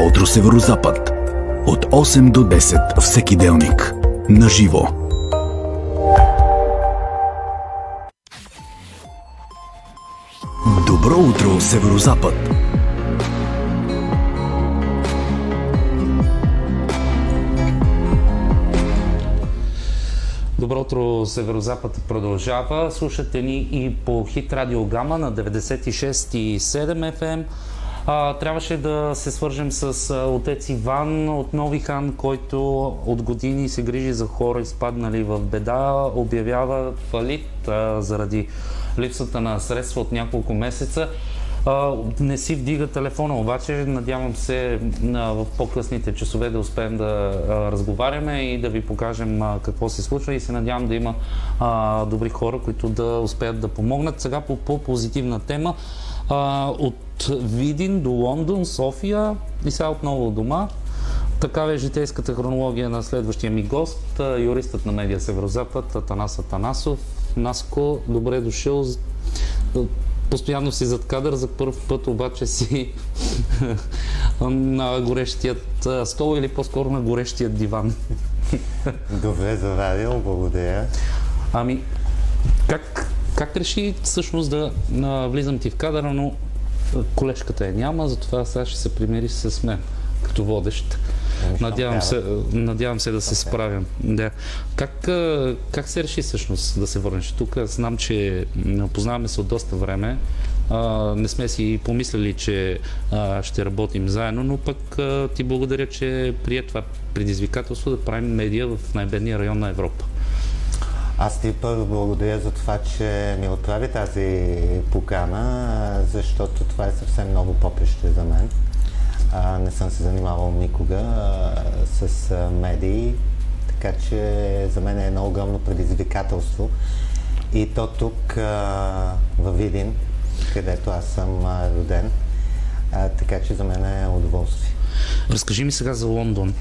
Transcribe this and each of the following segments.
утро Северозапад. От 8 до 10 всеки делник. На живо. Добро утро Северозапад. Добро утро, Северозапад продължава. Слушате ни и по Хит Радио Гама на 96,7 FM. Трябваше да се свържем с отец Иван от Нови хан, който от години се грижи за хора, изпаднали в беда. Обявява фалит заради липсата на средства от няколко месеца. Не си вдига телефона, обаче надявам се в по-късните часове да успеем да разговаряме и да ви покажем какво се случва, и се надявам да има добри хора, които да успеят да помогнат. Сега по по-позитивна тема, от Видин до Лондон, София и сега отново от дома. Такава е житейската хронология на следващия ми гост, юристът на Медиа Северозапад Атанас Атанасов. Наско, добре дошъл. Постоянно си зад кадър, за първ път обаче си на горещият стол или по-скоро на горещият диван. Добре заварил, благодаря. Ами, как реши всъщност да влизам ти в кадъра, но колежката няма, затова сега ще се примириш с мен като водещ. Надявам се да се справям. Да. Как се реши всъщност да се върнеш тук? Знам, че познаваме се от доста време. Не сме си помислили, че ще работим заедно, но пък ти благодаря, че прие това предизвикателство да правим медия в най-бедния район на Европа. Аз ти първо благодаря за това, че ми отправи тази покана, защото това е съвсем ново поприще за мен. Не съм се занимавал никога с медии, така че за мен е едно огромно предизвикателство. И то тук във Видин, където аз съм роден, така че за мен е удоволствие. Разкажи ми сега за Лондон.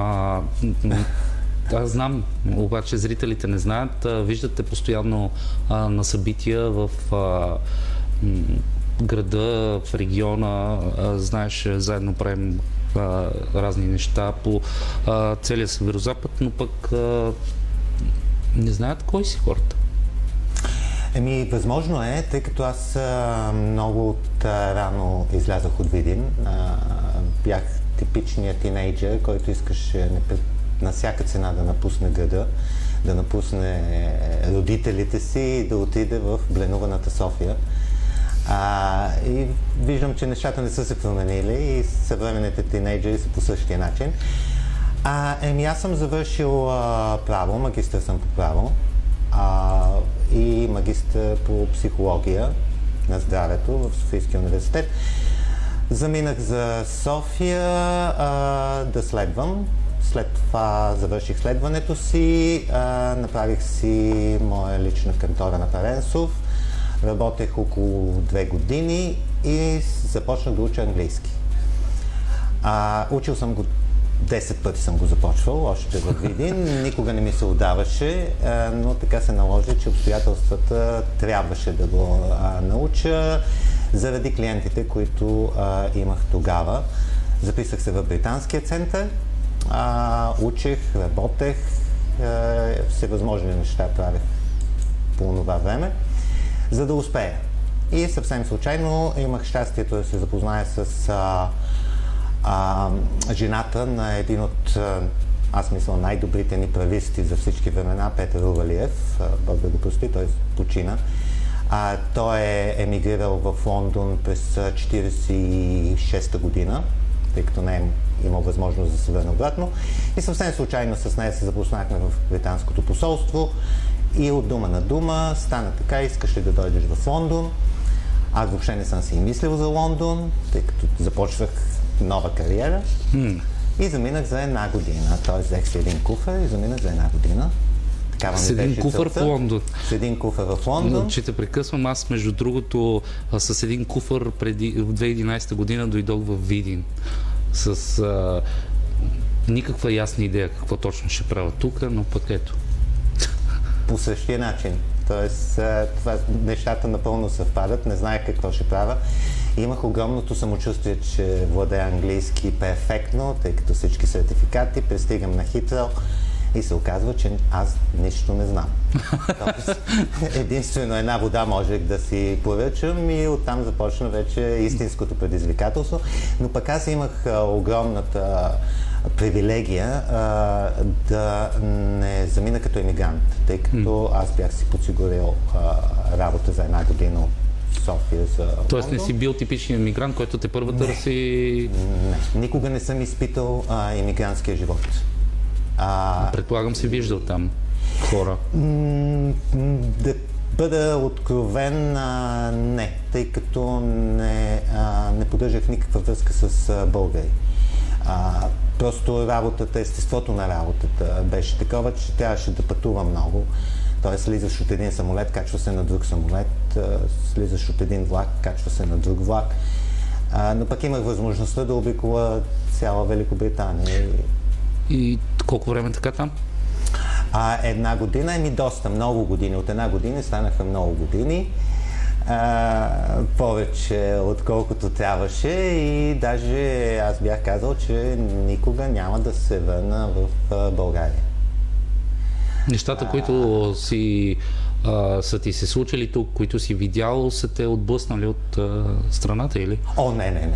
Аз знам, обаче зрителите не знаят. Виждате постоянно на събития в града, в региона, знаеш, заедно правим разни неща по целия Северозапад, но пък не знаят кой си хората. Възможно е, тъй като аз много рано излязах от Видин. Бях типичният тинейджър, който искаше на всяка цена да напусне града, да напусне родителите си и да отиде в бленуваната София. И виждам, че нещата не са се променили и съвременните тинейджери са по същия начин. Аз съм завършил право, магистър съм по право и магистър по психология на здравето в Софийския университет. Заминах за София да следвам. След това завърших следването си, направих си моя лична кантора на Паренсов. Работех около 2 години и започнах да уча английски. Учил съм го 10 пъти, съм го започвал, още във Видин. Никога не ми се удаваше, но така се наложи, че обстоятелствата трябваше да го науча заради клиентите, които имах тогава. Записах се в Британския център, учих, работех, всевъзможни неща правех по това време, за да успея. И съвсем случайно имах щастието да се запозная с жената на един от, аз мисля, най-добрите ни прависти за всички времена, Петър Увалиев. Бог да го прости, той почина. Той е емигрирал в Лондон през 1946 година, тъй като не е имал възможност да се върне обратно. И съвсем случайно с нея се запознахме в британското посолство. И от дума на дума стана така: искаш ли да дойдеш в Лондон? Аз въобще не съм си и мислил за Лондон, тъй като започвах нова кариера. И заминах за 1 година. Т.е. взех си един куфер и заминах за 1 година. С един куфър в Лондон. С един куфер в Лондон. Че те прекъсвам, аз между другото с един куфър в 2011 година дойдох в Видин. С никаква ясна идея какво точно ще правя тук, но пък ето. По същия начин. Тоест, нещата напълно съвпадат, не знаех какво ще правя. Имах огромното самочувствие, че владея английски перфектно, тъй като всички сертификати, пристигам на Хитроу и се оказва, че аз нищо не знам. Тоест, единствено една вода можех да си поръчам и оттам започна вече истинското предизвикателство. Но пък аз имах огромната привилегия да не замина като емигрант, тъй като аз бях си подсигурил работа за една година в София за Тоест не си бил типичен емигрант, който те първа търси... Не, никога не съм изпитал емигрантския живот. Предполагам си виждал там хора. Да бъда откровен, не, тъй като не поддържах никаква връзка с българи. Просто работата, естеството на работата беше такова, че трябваше да пътува много. Тоест, слизаш от един самолет, качва се на друг самолет, слизаш от един влак, качва се на друг влак. Но пък имах възможността да обиколя цяла Великобритания. И колко време така там? Една година, доста, много години. От една година станаха много години. Повече отколкото трябваше и даже аз бях казал, че никога няма да се върна в България. Нещата, които са ти се случили тук, които си видял, са те отблъснали от страната или? О, не.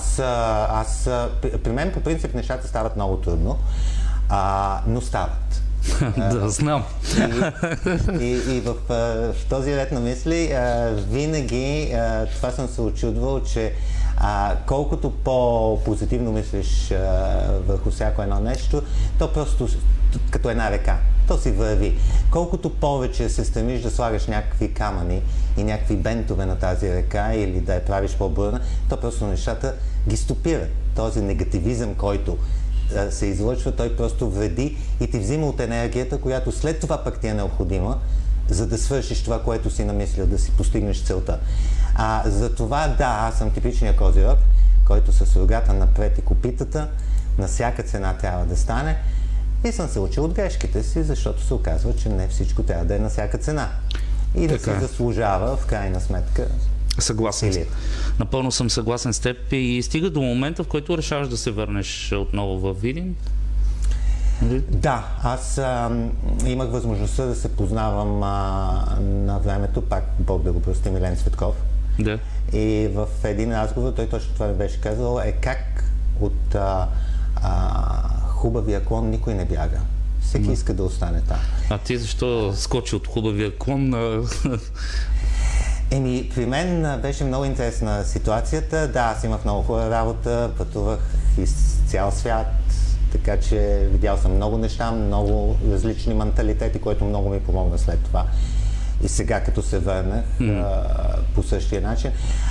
При мен по принцип нещата стават много трудно, но стават. Да, знам. И в този ред на мисли винаги това съм се очудвал, че колкото по-позитивно мислиш върху всяко едно нещо, то просто като една река. То си върви. Колкото повече се стремиш да слагаш някакви камъни и някакви бентове на тази река или да я правиш по-бурна, то просто нещата ги стопират. Този негативизъм, който се излъчва, той просто вреди и ти взима от енергията, която след това пък ти е необходима, за да свършиш това, което си намислил, да си постигнеш целта. Затова да, аз съм типичният козирог, който с рогата напред и копитата на всяка цена трябва да стане. И съм се учил от грешките си, защото се оказва, че не всичко трябва да е на всяка цена. И да се заслужава, в крайна сметка. Съгласен. Напълно съм съгласен с теб и стига до момента, в който решаваш да се върнеш отново във Видин. Да, аз имах възможността да се познавам на времето, пак Бог да го прости, Милен Цветков. Да. И в един разговор той точно това ми беше казал, как от хубавия клон никой не бяга. Всеки иска да остане там. А ти защо скочи от хубавия клон? При мен беше много интересна ситуацията. Да, аз имах много хубава работа, пътувах из цял свят, така че видял съм много неща, много различни менталитети, което много ми помогна след това. И сега, като се върнах по същия начин.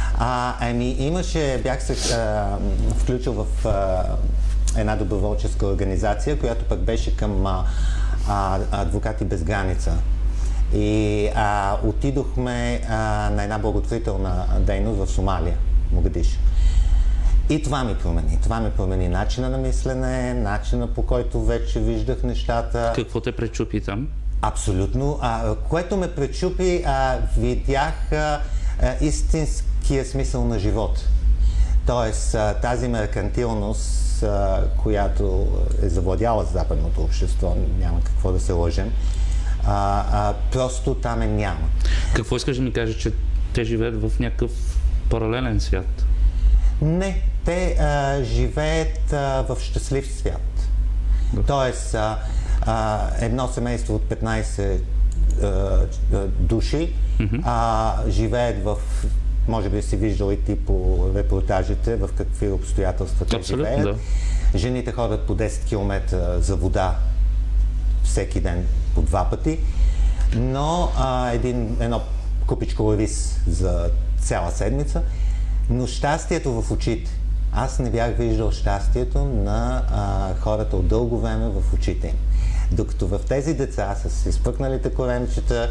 Бях се включил в една доброволческа организация, която пък беше към Адвокати без граница. И отидохме на една благотворителна дейност в Сомалия, Могадишо. И това ми промени. Това ми промени начина на мислене, начина по който вече виждах нещата. Какво те пречупи там? Абсолютно. Което ме пречупи, видях истинския смисъл на живота. Тоест, тази меркантилност, която е завладяла западното общество, няма какво да се лъжем, просто там няма. Какво искаш да ми кажеш, че те живеят в някакъв паралелен свят? Не, те живеят в щастлив свят. Да. Тоест, едно семейство от 15 души живеят в, може би си виждал и ти по репортажите, в какви обстоятелства те живеят. Да. Жените ходят по 10 км за вода всеки ден по 2 пъти, но едно купичко рис за цяла седмица, но щастието в очите. Аз не бях виждал щастието на хората от дълго време в очите им. Докато в тези деца с изпъкналите коремчета,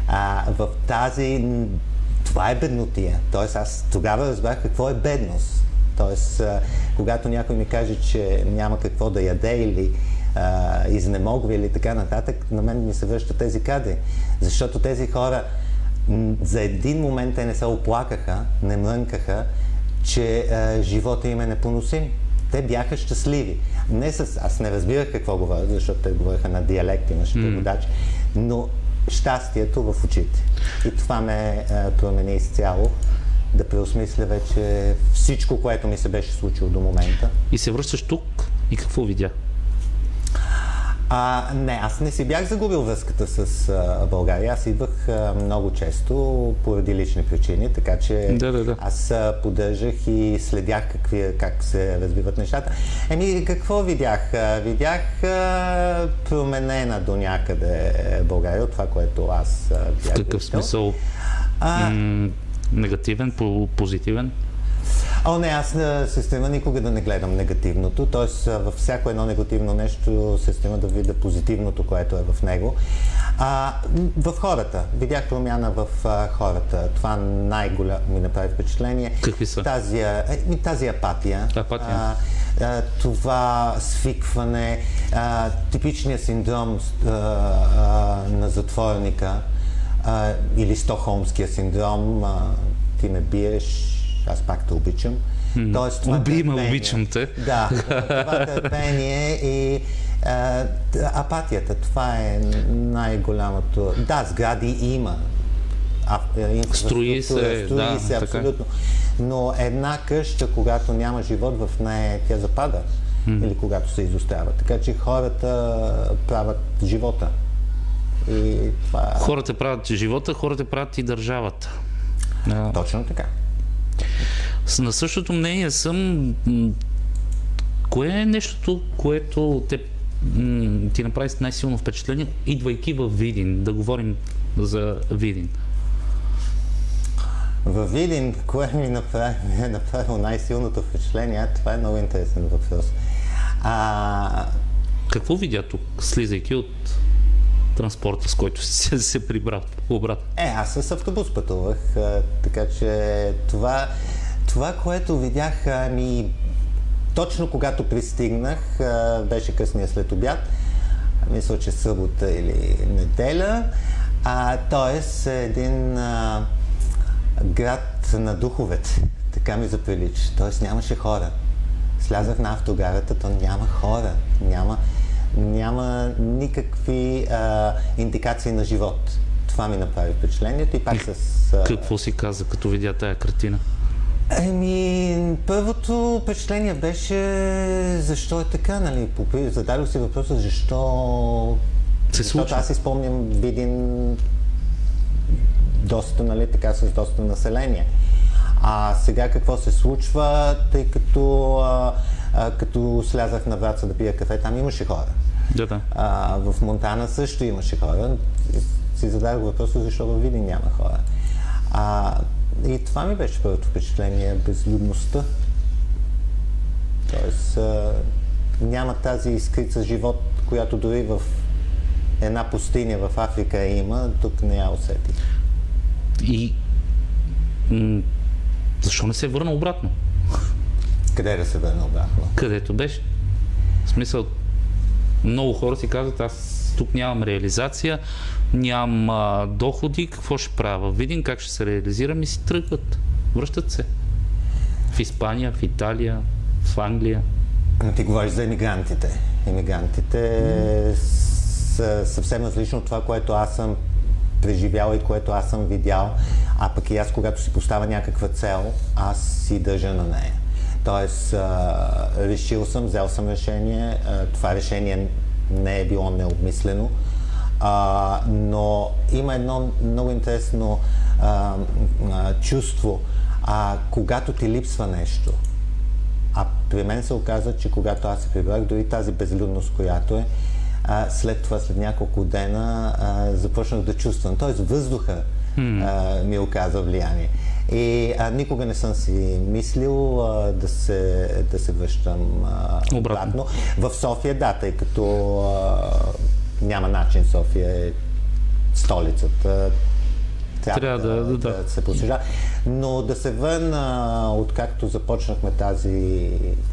това е беднотия. Тоест аз тогава разбрах какво е бедност. Тоест, когато някой ми каже, че няма какво да яде или изнемогва или така нататък, на мен ми се връщат тези кадри. Защото тези хора за един момент те не се оплакаха, не мрънкаха, че живота им е непоносим. Те бяха щастливи. Аз не разбирах какво говорят, защото те говореха на диалект, имаше преводачи, но щастието в очите. И това ме промени изцяло, да преосмисля вече всичко, което ми се беше случило до момента. И се връщаш тук и какво видя? Не, аз не си бях загубил връзката с България. Аз идвах много често поради лични причини, така че аз поддържах и следях как се развиват нещата. Какво видях? Видях променена до някъде България от това, което аз бях. В какъв смисъл? Негативен, позитивен? Не, аз се стремя никога да не гледам негативното, т.е. във всяко едно негативно нещо се стремя да видя позитивното, което е в него. В хората. Видях промяна в хората. Това най-голямо ми направи впечатление. Какви са? Тази апатия. Това свикване, типичният синдром на затворника или стокхолмския синдром. Ти ме биеш, аз пак те обичам. Убий ме, обичам те. Да, това търпение и апатията, това е най-голямото. Да, сгради има. Строи се, абсолютно. Но една къща, когато няма живот в нея, тя запада. Или когато се изострява. Така че хората правят живота. И това... Хората правят живота, хората правят и държавата. Точно така. На същото мнение съм. Кое е нещото, което ти направи най-силно впечатление, идвайки във Видин? Да говорим за Видин. Във Видин, кое ми е направило най-силното впечатление? Това е много интересен въпрос. Какво видя тук, слизайки от транспорта, с който се прибрал обратно? Аз с автобус пътувах, така че това, което видях, точно когато пристигнах, беше късния след обяд, мисля, че събота или неделя, т.е. един град на духовете, така ми заприлича, т.е. нямаше хора. Слязах на автогарата, то няма хора, няма никакви индикации на живот. Това ми направи впечатлението и пак Какво си каза, като видя тая картина? Първото впечатление беше защо е така, нали? Зададох си въпроса защо... Защото аз си спомням Видин доста, нали, така с доста население. Сега какво се случва, тъй като слязах на Враца да пия кафе, там имаше хора. В Монтана също имаше хора. Си зададох въпроса защо във Видин няма хора. И това ми беше първото впечатление, безлюдността. Тоест няма тази искрица живот, която дори в една пустиня в Африка има, тук не я усетих. И защо не се върна обратно? Къде да се върна обратно? Където беше. В смисъл, много хора си казват, аз тук нямам реализация, нямам доходи, какво ще правя? Видим как ще се реализирам и си тръгват. Връщат се. В Испания, в Италия, в Англия. Но ти говориш за емигрантите. Емигрантите са съвсем различно от това, което аз съм преживял и което аз съм видял. Пък и аз, когато си поставя някаква цел, аз си държа на нея. Тоест, решил съм, взел съм решение. Това решение не е било необмислено, но има едно много интересно чувство, когато ти липсва нещо. При мен се оказа, че когато аз се прибрах, дори тази безлюдност, която е, след това, след няколко дена, започнах да чувствам. Тоест въздуха ми оказа влияние. И никога не съм си мислил да се връщам обратно. В София, да, тъй като няма начин. София е столицата. Трябва да се посещава. Но да се върна, откакто започнахме тази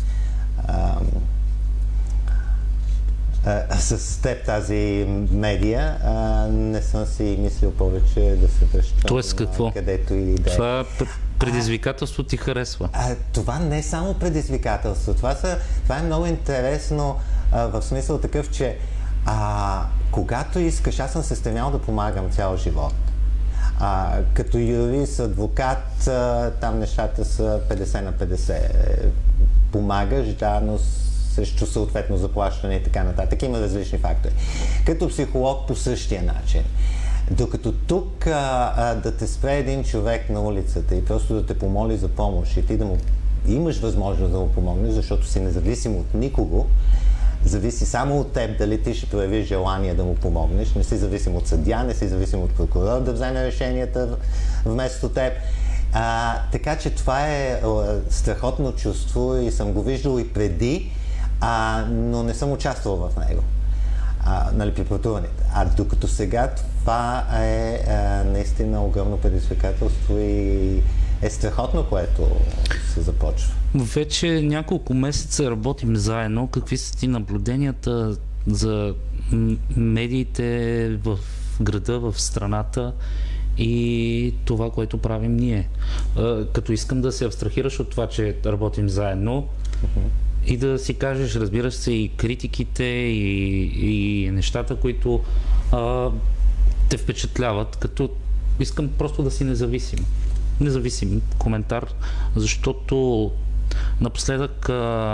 с теб тази медия, не съм си мислил повече да се връщам. Тоест какво? Където и да е. Предизвикателство ти харесва? Това не е само предизвикателство. Това е много интересно в смисъл такъв, че когато искаш, аз съм се стремял да помагам цял живот. Като юрист, адвокат, там нещата са 50 на 50. Помагаш, да, но срещу съответно заплащане и така нататък. Има различни фактори. Като психолог по същия начин. Докато тук да те спре един човек на улицата и просто да те помоли за помощ и ти да му имаш възможност да му помогнеш, защото си независим от никого, зависи само от теб дали ти ще проявиш желание да му помогнеш, не си зависим от съдия, не си зависим от прокурор да вземе решенията вместо теб. Така че това е страхотно чувство и съм го виждал и преди, но не съм участвал в него. При пътуването. Докато сега това е наистина огромно предизвикателство и е страхотно, което се започва. Вече няколко месеца работим заедно. Какви са ти наблюденията за медиите в града, в страната и това, което правим ние? Като искам да се абстрахираш от това, че работим заедно, и да си кажеш, разбираш се, и критиките, и нещата, които те впечатляват, като искам просто да си независим. Независим коментар, защото напоследък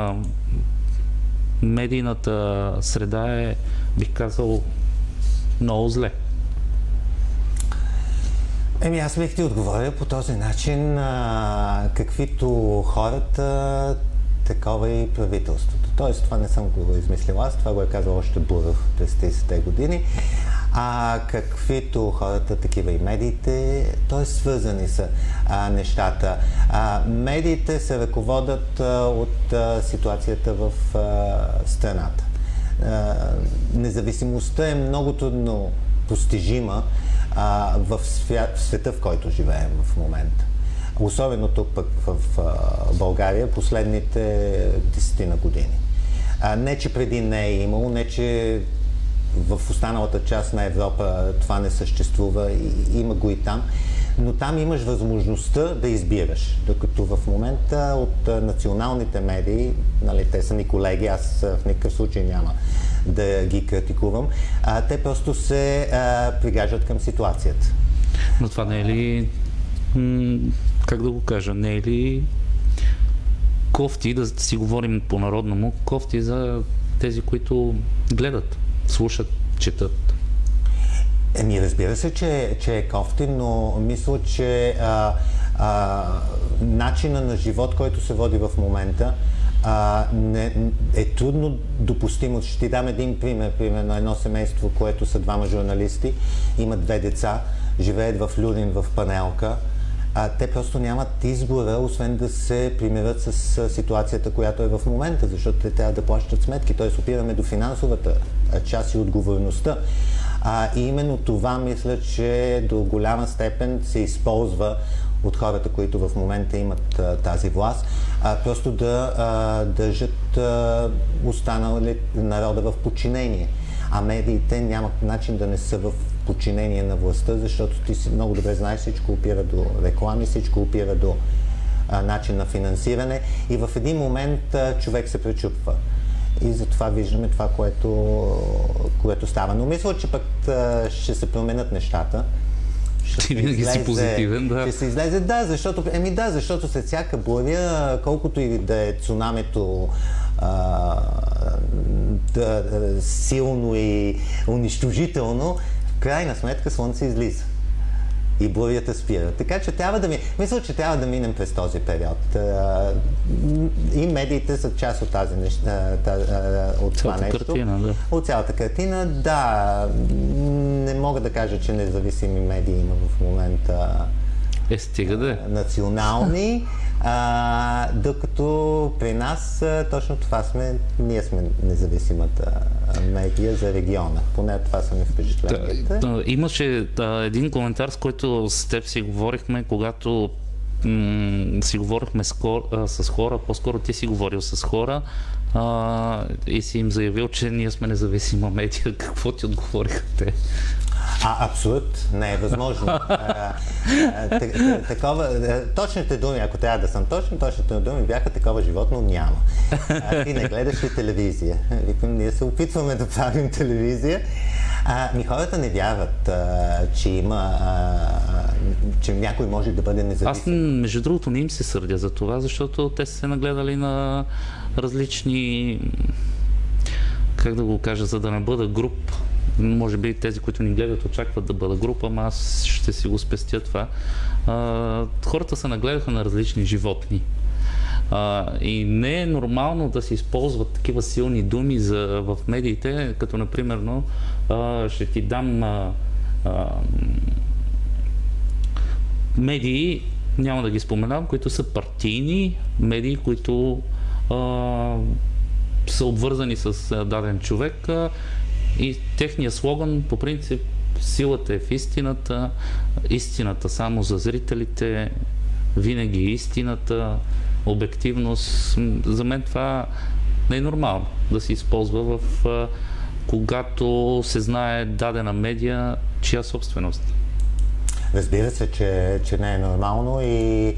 медийната среда е, бих казал, много зле. Аз бих ти отговоря по този начин, каквито хората, такова и правителството. Тоест, това не съм го измислил аз, това го е казал още Буров през 30-те години. Каквито хората, такива и медиите, т.е. свързани са нещата. Медиите се ръководят от ситуацията в страната. Независимостта е много трудно постижима в света, в който живеем в момента. Особено тук пък в България последните 10 години. Не, че преди не е имало, не, че в останалата част на Европа това не съществува, има го и там, но там имаш възможността да избираш. Докато в момента от националните медии, те са ми колеги, аз в никакъв случай няма да ги критикувам, те просто се пригаждат към ситуацията. Но това не е ли, как да го кажа, не е ли кофти, да си говорим по-народному, кофти за тези, които гледат, слушат, четат? Разбира се, че е кофти, но мисля, че начина на живот, който се води в момента, е трудно допустимо. Ще ти дам един пример. Примерно едно семейство, което са двама журналисти, имат 2 деца, живеят в Люлин в панелка. Те просто нямат избора, освен да се примирят с ситуацията, която е в момента, защото те трябва да плащат сметки. Т.е. опираме до финансовата част и отговорността. И именно това мисля, че до голяма степен се използва от хората, които в момента имат тази власт, просто да държат останали народа в подчинение. А медиите нямат начин да не са в подчинение на властта, защото ти си много добре знаеш, всичко опира до реклами, всичко опира до начин на финансиране и в един момент човек се пречупва. И затова виждаме това, което става. Но мисля, че пък ще се променят нещата. Ти винаги си позитивен, да. Ще се излезе, защото след всяка буря, колкото и да е цунамито силно и унищожително, в крайна сметка слънце излиза и бурята спира. Така че мисля, че трябва да минем през този период. И медиите са част от тази от това нещо. Картина, да. От цялата картина, да. Не мога да кажа, че независими медии има в момента стига да е. Национални, докато при нас точно това ние сме независимата медия за региона. Поне това са ми впечатленията. Имаше един коментар, с който с теб си говорихме, когато си говорихме с хора, по-скоро ти си говорил с хора и си им заявил, че ние сме независима медия. Какво ти отговориха те? Абсолютно, не е възможно. Точните думи, ако трябва да съм точен, точните думи бяха: такова животно няма. Ти не гледаш ли телевизия? Викам, ние се опитваме да правим телевизия. Хората не вярват, че някой може да бъде независим. Аз, между другото, не им се сърдя за това, защото те са се нагледали на различни, как да го кажа, за да не бъда груб. Може би тези, които ни гледат, очакват да бъда група, ама аз ще си го спестя това. Хората се нагледаха на различни животни. И не е нормално да се използват такива силни думи в медиите, като например, ще ти дам медии, няма да ги споменавам, които са партийни медии, които са обвързани с даден човек, и техният слоган по принцип: силата е в истината, истината само за зрителите, винаги истината, обективност. За мен това не е нормално да се използва когато се знае дадена медия чия собственост. Разбира се, че не е нормално и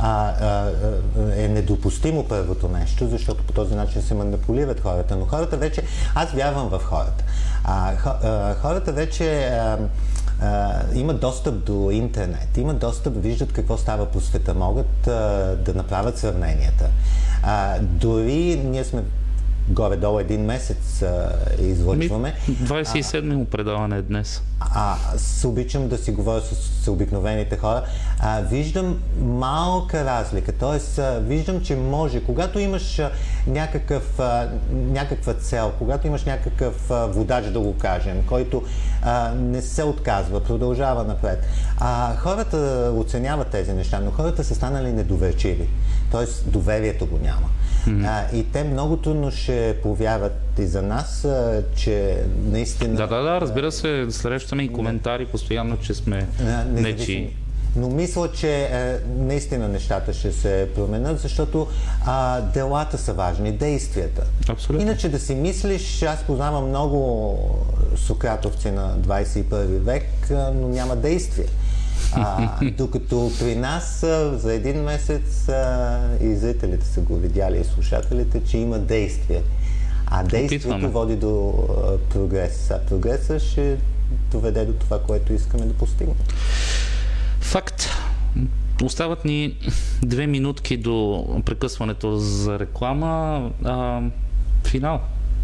е недопустимо първото нещо, защото по този начин се манипулират хората. Но хората вече... Аз вярвам в хората. Хората вече имат достъп до интернет, имат достъп, виждат какво става по света, могат да направят сравненията. Дори ние сме горе-долу един месец излъчваме. 27-ми предаване днес. Аз обичам да си говоря с обикновените хора. Виждам малка разлика, т.е. виждам, че може, когато имаш някаква цел, когато имаш някакъв водач, да го кажем, който не се отказва, продължава напред. Хората оценяват тези неща, но хората са станали недоверчиви, т.е. доверието го няма. И те много трудно ще повярват и за нас, че наистина... Да, разбира се, срещаме и коментари постоянно, че сме нечии. Но мисля, че наистина нещата ще се променят, защото делата са важни, действията. Абсолютно. Иначе да си мислиш, аз познавам много сократовци на 21 век, но няма действие. Докато при нас за един месец и зрителите са го видяли, и слушателите, че има действие. Действието води до прогрес. Прогресът ще доведе до това, което искаме да постигнем. Факт. Остават ни 2 минутки до прекъсването за реклама. Финал.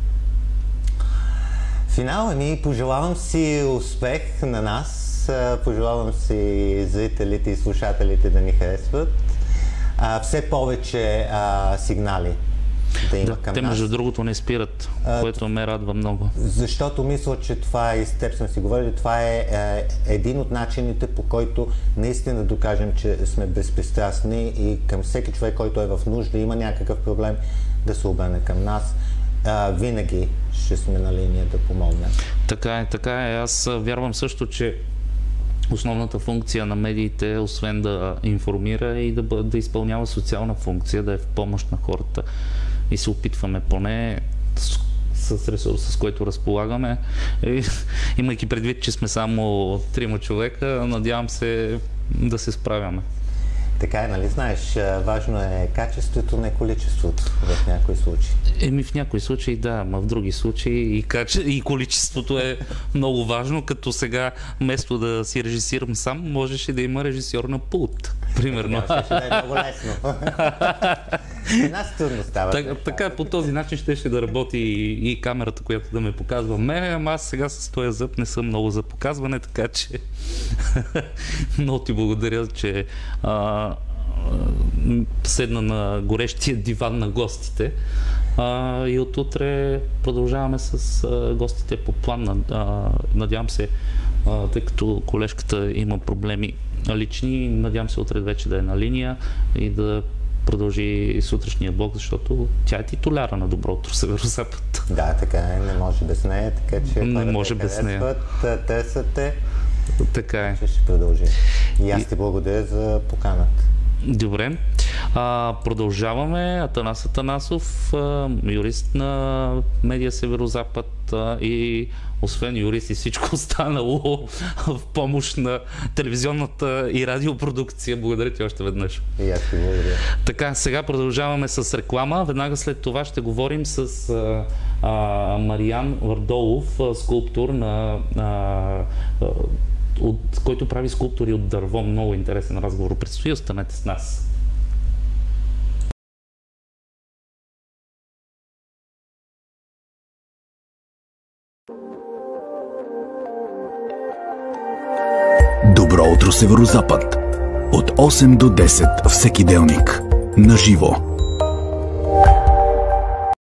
Финал, пожелавам си успех на нас. Пожелавам си зрителите и слушателите да ни харесват. Все повече сигнали да има към те, нас. Между другото, не спират, което ме радва много. Защото мисля, че това и с теб сме си говорили, това е един от начините, по който наистина да докажем, че сме безпристрастни и към всеки човек, който е в нужда, има някакъв проблем, да се обърне към нас. Винаги ще сме на линия да помогнем. Така е. Аз вярвам също, че основната функция на медиите, освен да информира, и да изпълнява социална функция, да е в помощ на хората. И се опитваме поне с ресурса, с който разполагаме. Имайки предвид, че сме само 3 човека, надявам се да се справяме. Така е, нали знаеш, важно е качеството, не количеството в някои случаи. В някои случаи да, но в други случаи и количеството е много важно, като сега вместо да си режисирам сам, можеше да има режисьор на пулт, примерно. Това ще да е много лесно. Нас трудно става. Така, по този начин ще да работи и камерата, която да ме показва мене, ама аз сега с този зъб не съм много за показване, така че много ти благодаря, че седна на горещия диван на гостите. И от утре продължаваме с гостите по план. Надявам се, тъй като колежката има проблеми лични, надявам се утре вече да е на линия и да продължи сутрешния блок, защото тя е титуляра на Добро утро Северозапад. Да, така е, не може без нея, така че не може без нея. Търсате. Така е. Ще продължи. И аз ти благодаря за поканата. Добре. Продължаваме. Атанас Атанасов, юрист на Медиа Северозапад и освен юрист и всичко останало в помощ на телевизионната и радиопродукция. Благодаря ти още веднъж. И аз ти благодаря. Така, сега продължаваме с реклама. Веднага след това ще говорим с Мариан Вардолов, скулптор, който прави скулптури от дърво. Много интересен разговор предстои. Останете с нас. Добро утро, Северозапад! От 8 до 10 всеки делник. На живо.